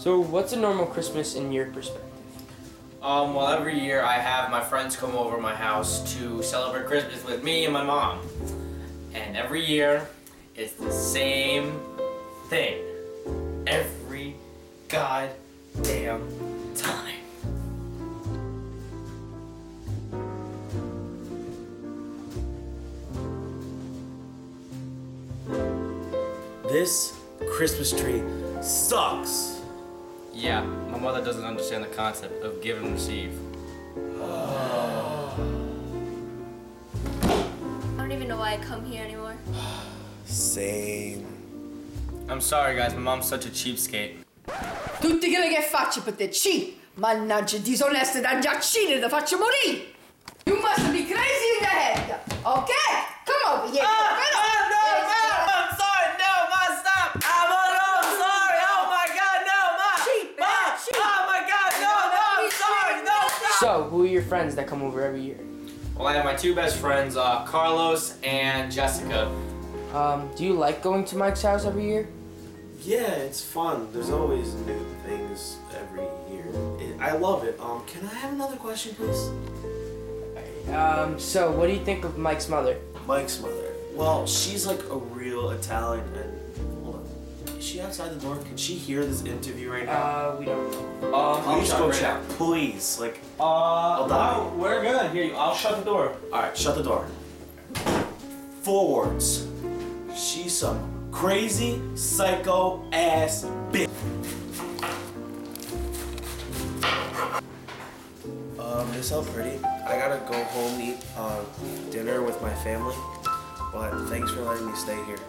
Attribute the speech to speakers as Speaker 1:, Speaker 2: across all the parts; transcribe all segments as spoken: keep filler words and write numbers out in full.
Speaker 1: So what's a normal Christmas in your perspective?
Speaker 2: Um, well, every year I have my friends come over my house to celebrate Christmas with me and my mom. And every year, it's the same thing. Every goddamn time.
Speaker 3: This Christmas tree sucks.
Speaker 2: Yeah, my mother doesn't understand the concept of give and receive.
Speaker 4: I don't even know why I come here anymore.
Speaker 3: Same.
Speaker 2: I'm sorry guys, my mom's such a cheapskate.
Speaker 5: Tutti quelli che faccio per te, cheat! Mannaggia, disoneste da giaccine, da faccio morire! You must be crazy in the head, okay? Come over here.
Speaker 2: Ah, ah, no, Mom! I'm sorry, no, Mom, stop! I'm, oh, no, I'm sorry! Oh my God, no, Mom!
Speaker 5: Cheat,
Speaker 2: Mom!
Speaker 5: man, cheat.
Speaker 2: Oh my God, no, no, I'm sorry, no, stop!
Speaker 1: So who are your friends that come over every year?
Speaker 2: Well, I have my two best friends, uh, Carlos and Jessica.
Speaker 1: Um, do you like going to Mike's house every year?
Speaker 3: Yeah, it's fun. There's always new things every year. It, I love it. Um, can I have another question, please?
Speaker 1: Um, so what do you think of Mike's mother?
Speaker 3: Mike's mother. Well, she's like a real Italian. And hold on, is she outside the door? Can she hear this interview right now?
Speaker 1: Uh, we don't know.
Speaker 2: Um,
Speaker 3: Please go check, please. Like,
Speaker 2: Uh,
Speaker 3: I'll die.
Speaker 2: no, we're good. Here, I'll shut the door.
Speaker 3: all right, shut the door. Four words. She's some crazy, psycho ass bitch. Um, Miss El Pretty, I gotta go home and eat uh, dinner with my family, but thanks for letting me stay here.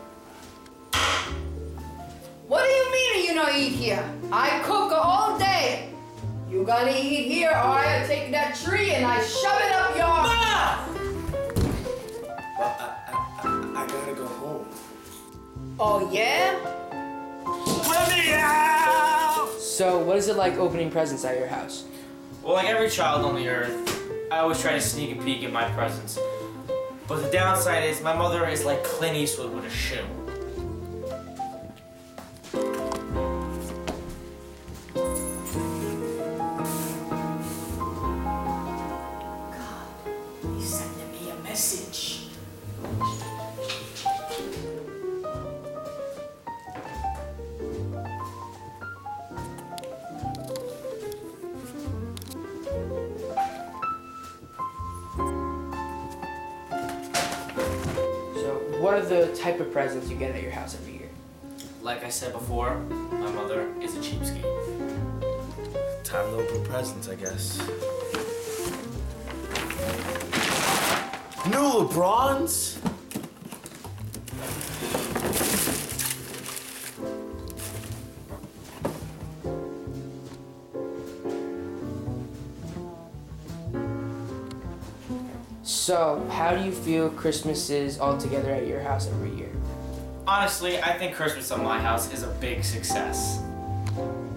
Speaker 5: What do you mean you don't eat here? I cook all day. You gotta eat here or I take that tree and I shove it up your...
Speaker 3: But I, I, I, I gotta go home.
Speaker 5: Oh, yeah?
Speaker 3: Let me out!
Speaker 1: So what is it like opening presents at your house?
Speaker 2: Well, like every child on the earth, I always try to sneak a peek at my presents. But the downside is my mother is like Clint Eastwood with a shoe.
Speaker 5: He's sending me a message.
Speaker 1: So what are the type of presents you get at your house every year?
Speaker 2: Like I said before, my mother is a cheapskate.
Speaker 3: Time to open presents, I guess. New LeBrons?
Speaker 1: So how do you feel Christmas is all together at your house every year?
Speaker 2: Honestly, I think Christmas at my house is a big success.